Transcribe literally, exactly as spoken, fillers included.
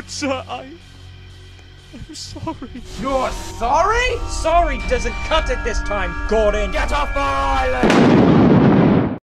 good, sir. I... I'm sorry. You're sorry? Sorry doesn't cut it this time, Gordon. Get off our island!